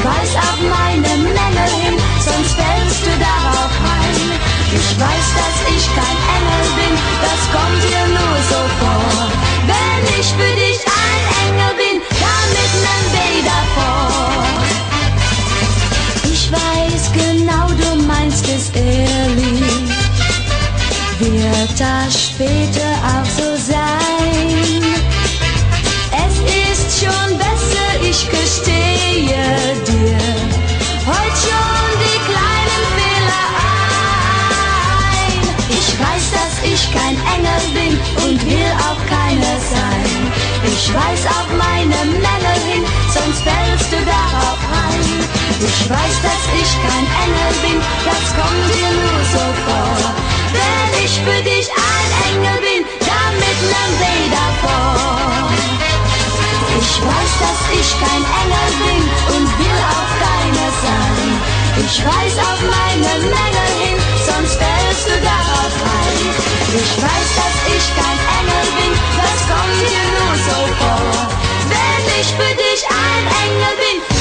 weis auf meine Mängel hin, sonst fällst du darauf rein. Ich weiß, dass ich kein Engel bin, das kommt dir nur so vor. Wenn ich für dich ein Engel bin, dann mit nem Weh davor. Ich weiß genau, du meinst es ehrlich, wird das später auch so sein. Es ist schon besser, ich gestehe dir heute schon die kleinen Fehler ein. Ich weiß, dass ich kein Engel bin und will auch keiner sein. Ich weis auf meine Mängel hin, sonst fällst du darauf rein. Ich weiß, dass ich kein Engel bin, das kommt dir nur so vor. Wenn ich für dich ein Engel bin, dann mit nem Weh davor. Ich weiß, dass ich kein Engel bin und will auch keiner sein. Ich weis auf meine Mängel hin, sonst fällst du darauf rein. Ich weiß, dass ich kein Engel bin, das kommt dir nur so vor. Wenn ich für dich ein Engel bin,